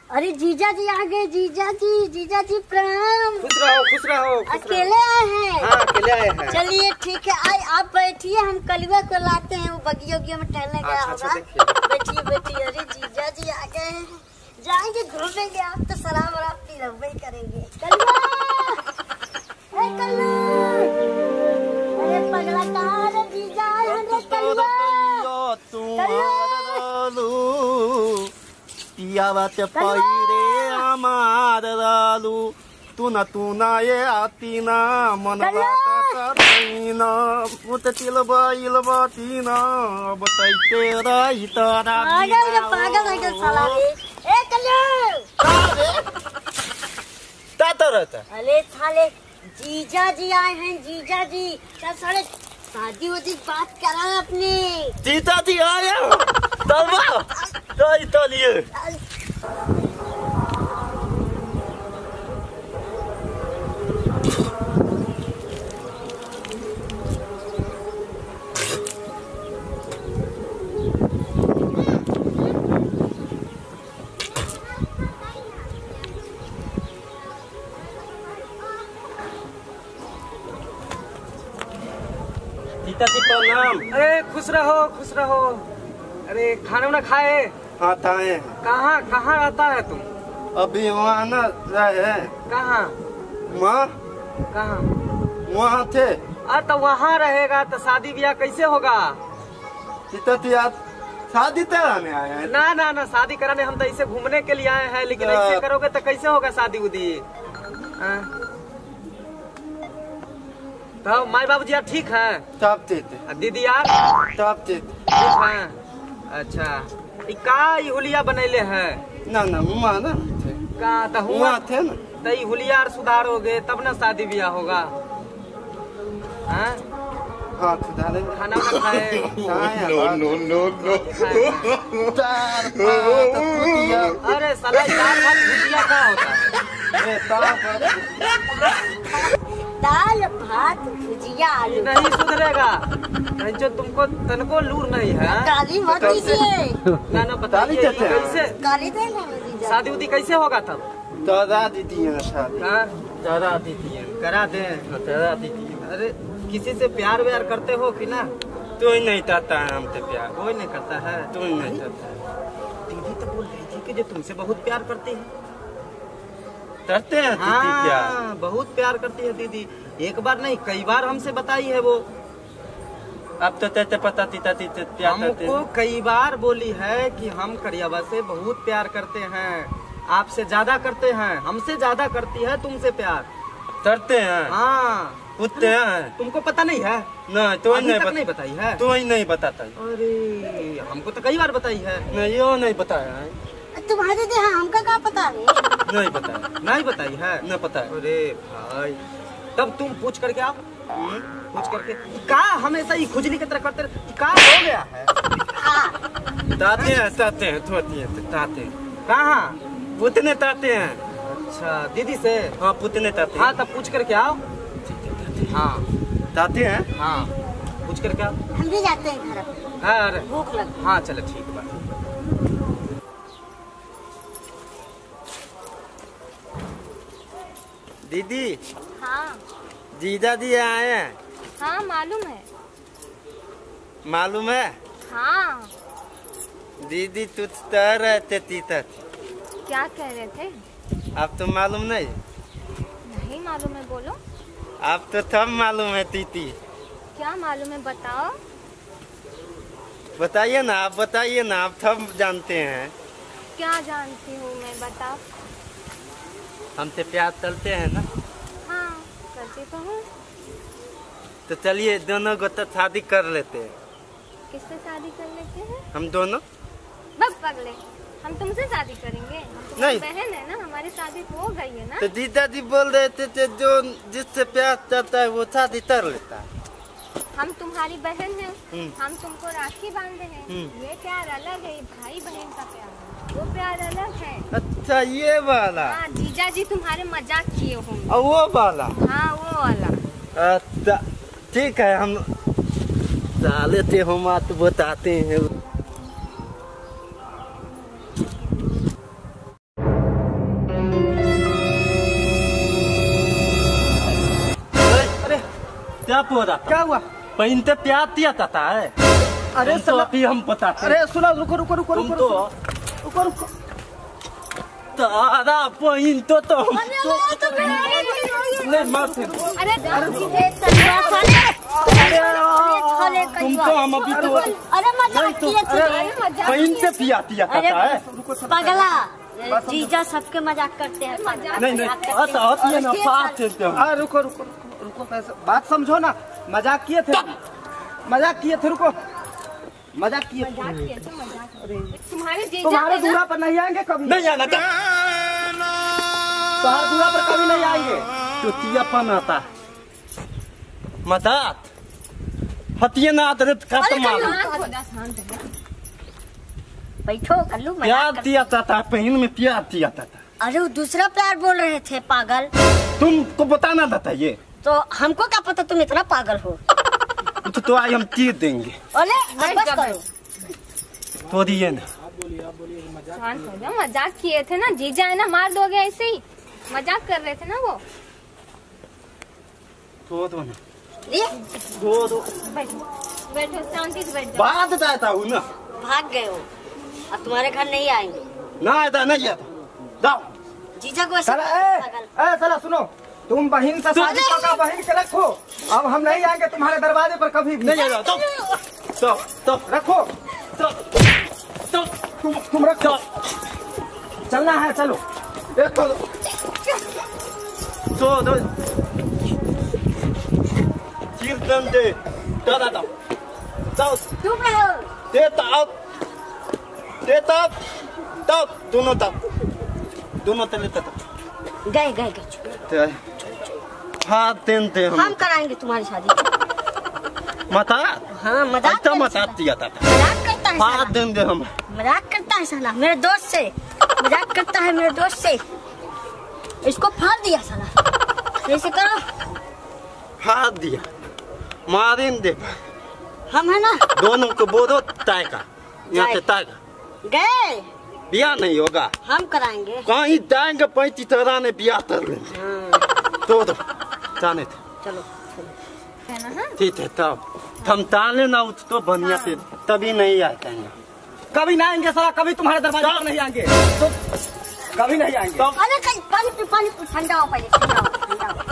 अरे जीजा जी आ गए। जीजा जी प्रणाम। खुश रहो खुश रहो। अकेले आए हैं? हाँ अकेले आए हैं। चलिए ठीक है, आए आप बैठिए, हम कलुआ को लाते हैं, वो बगिया में टहलने गया होगा। बैठिए। अरे जीजा जी आ गए हैं, जाएंगे घूमेंगे, आप तो सलाम और आप रब्बे करेंगे। कलुआ अरे पगला कहाँ रे जीजा है कलुआ। पियावाते पहिले आमार लालू तुना ये आती ना मनवाता मुततिलबा तीना अब तैते रही तारा पागल साला रे। ए कल्लू ता तरता। अरे साले जीजा जी आए हैं, जीजा जी क्या साले शादी वादी बात करा अपने। जीजा जी आया तलवा तो लिए प्रणाम। अरे खुश रहो। अरे खाना वाना खाए? हाँ ताए। कहाँ रहता है तुम? अभी वहाँ न रहे। कहाँ? कहाँ वहाँ थे। तो वहाँ रहेगा तो शादी ब्याह कैसे होगा? शादी कराने आए हैं। ना शादी कराने हम तो ऐसे घूमने के लिए आए हैं, लेकिन ऐसे करोगे तो कैसे होगा शादी उदी? तो माई बाबू जी यार ठीक है? सब ठीक है। दीदी यार सब ठीक है। अच्छा का हुलिया बनैले है? ना हुआ ना का तो हुआ थे ना तो हुलिया सुधारोगे तब ना शादी ब्याह होगा। हाँ सुधारे। खाना वाना खाए? नो अरे साला दाल भात भुजिया क्या होता है? दाल भात भुजिया आलू नहीं सुधरेगा नहीं, जो तुमको तनको लूर नहीं है। गाली मत दीजिए। ना बताइए कैसे गाली देंगे जीजा। शादी उदी कैसे होगा तब? दादा दीदी है शादी। दादा दीदी है करा दे। दादा दीदी अरे किसी से प्यार व्यार करते हो कि ना? तू ही नहीं करता है हमसे प्यार। कोई नहीं करता है। तू ही नहीं करता है। दीदी तो बोल रही थी कि जो तुमसे बहुत प्यार करती है। करते हैं दीदी प्यार। बहुत प्यार करती है दीदी, एक बार नहीं कई बार हमसे बताई है वो। अब तो तेरे पता प्यार हमको कई बार बोली है कि हम करियावा से बहुत प्यार करते हैं, आपसे ज्यादा करते हैं, हमसे ज्यादा करती है तुमसे प्यार करते हैं। हाँ पूछते हैं। तुमको पता नहीं है? नहीं तो नहीं बताई है। तो ही नहीं बताता। अरे हमको तो कई बार बताई है। नहीं यो नहीं बताया है। तुम्हारे दीदी हमका क्या पता है? नहीं बताया। नहीं बताई है। नहीं पता है। अरे भाई तब तुम पूछ करके आओ। पूछ करके का हमेशा ही खुजली की तरह करते का हो गया है? ताते हैं कहाँ? पुतने ताते हैं। अच्छा दीदी से? हाँ पुतने ताते। हाँ तब पूछ करके आओ। हाँ ताते हैं। हाँ पूछ करके आओ। हम भी जाते हैं घर। अरे भूख लग। हाँ चलो ठीक है। दीदी। हाँ जीजा जी आए हैं। हाँ मालूम है। हाँ दीदी तुझ तह रहे थे तीता। क्या कह रहे थे? अब तो मालूम नहीं। नहीं मालूम है, बोलो। अब तो तब मालूम है तीती। क्या मालूम है बताओ। बताइए ना आप सब जानते हैं। क्या जानती हूँ मैं, बताओ। हमसे प्यार चलते हैं ना? हाँ करती तो हूँ। तो चलिए दोनों को तो शादी कर लेते हैं। किससे शादी कर लेते हैं? हम दोनों। बस पगले, हम तुमसे शादी करेंगे? हम तुम्हारी बहन है ना, हमारी शादी हो गई है ना। तो जीजा जी बोल रहे थे जो जिससे प्यार चलता है वो शादी कर लेता है। हम तुम्हारी बहन हैं, हम तुमको राखी बांधे हैं। ये प्यार अलग है, भाई बहन का प्यार है, वो प्यार अलग है। अच्छा ये वाला। हाँ जीजा जी तुम्हारे मजाक किए होंगे। और वो वाला। हाँ वो वाला। अच्छा ठीक है, हम साले थे हम बात बताते हैं। क्या पूरा क्या हुआ? पहनते प्यार दिया जाता है। अरे तो अभी हम बताते। अरे सुनो, रुको रुको रुको तुम रुको तो रुको रुको। तारा पहन तो हम नहीं मार से। अरे तुम तो हम अभी तो अरे मजाक किए थे। पहनते पिया दिया जाता है। पगला जीजा सबके मजाक करते हैं। नहीं नहीं आता है ना बात है। रुको रुको रुको, बात समझो ना। मजाक किए थे, मजाक किए थे। रुको, मजाक किए थे। तुम्हारे दूरा पर नहीं आएंगे कभी। नहीं आना था। तुम्हारे दूरा पर कभी नहीं आएंगे। चुतियापन आता है। मजाक हतिये ना आदत खत्म मारो। बैठो कल्लू प्यार दिया जाता है, पहन में प्यार दिया जाता है। अरे वो दूसरा प्यार बोल रहे थे पागल। तुमको बताना था ये तो हमको क्या पता तुम इतना पागल हो। तो आज हम तीर देंगे। अरे बस करो। तो दिए ना। शांत हो जाओ, मजाक किए थे ना। जीजा है ना, मार दोगे ऐसे ही। मजाक कर रहे थे ना वो। तो दो ना। ये दो बैठो बैठो, शांति से बैठ जाओ। बात जाता हूँ ना। भाग गए हो, अब तुम्हारे घर नहीं आएंगे। ना आता नहीं आता। जाओ। जीजा को ऐसे साला पागल। साला सुनो, तुम बहन से शादी का बहन के रखो। अब हम नहीं आएंगे तुम्हारे दरवाजे पर कभी भी। नहीं आता। तो रखो, तो तुम रखो। चलना है, चलो। एक दो कीर्तन दे दादा जाओ चुप रहो। देता तब दोनों तले तक गए गए गए। हाँ देते हम कराएंगे तुम्हारी शादी। मता हाँ मजाक अच्छा मता दिया था। मजाक करता है हाँ साला। देंगे हम। मजाक करता है साला मेरे दोस्त से। मजाक करता है मेरे दोस्त से। इसको फाड़ दिया साला। ऐसे करो। हाथ दिया मारेंगे हम है ना। दोनों को बोलो ताएगा यहाँ से ताएगा। गए ब्याह नहीं होगा। हम कराएंगे। कहीं जाएंगे 35 तरह ने ब्याह कर लेंगे। हाँ, तो जाने थे। चलो ठीक है तब हम ताले ना उठ तो बढ़िया से तभी नहीं आते हैं। कभी ना आएंगे साला, कभी तुम्हारे दरवाजे पर नहीं आएंगे। तो कभी नहीं आएंगे। अरे कहीं पानी ठंडा हो पहले। ठंडा हो।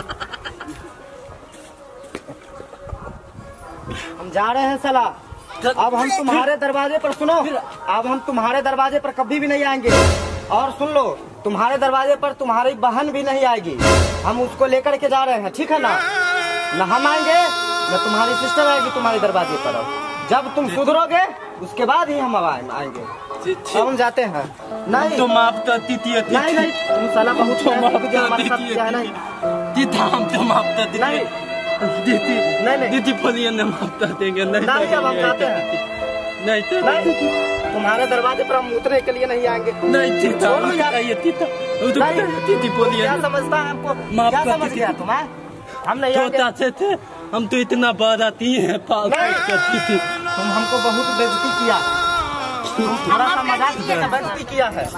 हम जा रहे हैं साला। अब हम तुम्हारे दरवाजे पर सुनो, अब हम तुम्हारे दरवाजे पर कभी भी नहीं आएंगे। और सुन लो, तुम्हारे दरवाजे पर तुम्हारी बहन भी नहीं आएगी। हम उसको लेकर के जा रहे हैं, ठीक है ना। न हम आएंगे न तुम्हारी सिस्टर आएगी तुम्हारे दरवाजे पर। जब तुम सुधरोगे उसके बाद ही हम आएंगे। अब हम जाते हैं। नहीं तो माफ करती थी। नहीं नहीं, तुम साला बहुत नहीं दीदी बोलिए न माफ कर देंगे। नहीं, अब हम जाते हैं। नहीं तो नहीं, तुम्हारे दरवाजे पर हम उतरने के लिए नहीं आएंगे। नहीं थीता छोड़ो यार। दीदी बोलिए क्या समझता है आपको? माफ क्या कर समझ दीजिए। गया तुम्हें? हम नहीं आएंगे। छोटा थे हम तो इतना बाराती हैं पाल करती थी। तुम हमको बहुत बेइज्जती किया। थोड़ा सा मजाक किया, बेइज्जती किया है।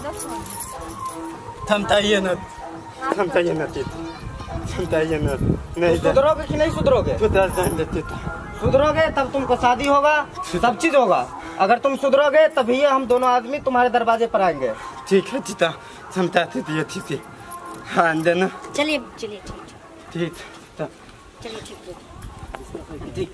थमताइए न थमताइए न थमताइए न नहीं सुधरोगे कि नहीं सुधरोगे? सुधर जाएंगे थीता। सुधरोगे तब तुमको शादी होगा, सब चीज होगा। अगर तुम सुधरोगे तभी हम दोनों आदमी तुम्हारे दरवाजे पर आएंगे। ठीक है थीता थमताते दिए थी। हाँ देना चलिए चलिए ठीक ठीक चलिए ठीक। ठीक।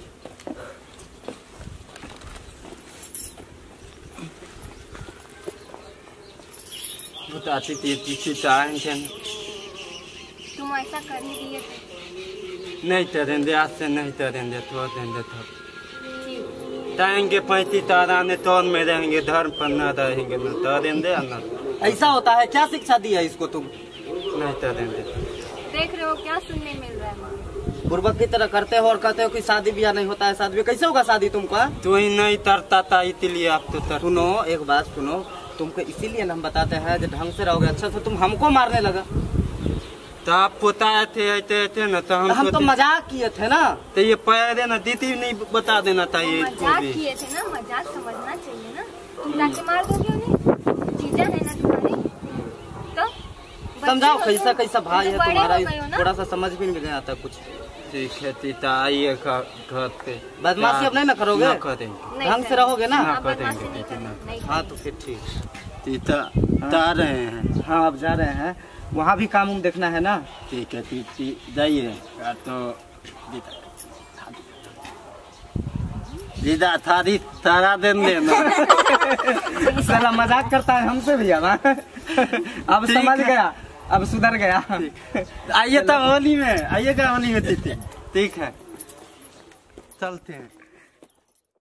बताती थी चाहेंगे तुम ऐसा कर ही दिए थे। नहीं तरेंगे, आज से नहीं तरेंगे। तो देंगे तो जाएंगे 35 तारा ने तो में रहेंगे, धर्म पर न रहेंगे न तरेंगे न। ऐसा होता है? क्या शिक्षा दी है इसको तुम? नहीं तरेंगे। देख रहे हो क्या सुनने मिल रहा है। बुर्बक की तरह करते हो और कहते हो कि शादी ब्याह नहीं होता है। शादी कैसे होगा शादी तुमको? तो ही नहीं तरता था इसलिए आप तो तर। सुनो, एक बात सुनो, तुमको इसीलिए हम बताते हैं जो ढंग से रहोगे अच्छा से। तुम हमको मारने लगा तो आप पोताए थे न तो हम तो मजाक किए थे ना। तो ये पैर ना दीदी नहीं बता देना था ये मजाक किए थे ना, मजाक समझना चाहिए ना। तुम जाके मार दोगे उन्हें, जीजा है ना तुम्हारी। तो समझाओ कैसा कैसा भाई है तुम्हारा, बड़े हो गए हो ना। थोड़ा सा समझ भी नहीं आता कुछ। ठीक है तीता आइए घर पे। बदमाशी अब नहीं ना करोगे? ना करेंगे। नहीं ढंग से रहोगे ना? ना आप बदमाशी करेंगे नहीं तीता, ना। करेंगे, नहीं हाँ तो फिर ठीक। तीता जा रहे हैं। हाँ अब जा रहे हैं, वहाँ भी काम देखना है ना। ठीक है तीती जाइए तो दीदा थारी तारा दिन लेना। साला मजाक करता है हमसे भैया ना। अब समझ गया, अब सुधर गया। आइए तब होली में, आइएगा होली में तीती। ठीक है चलते हैं।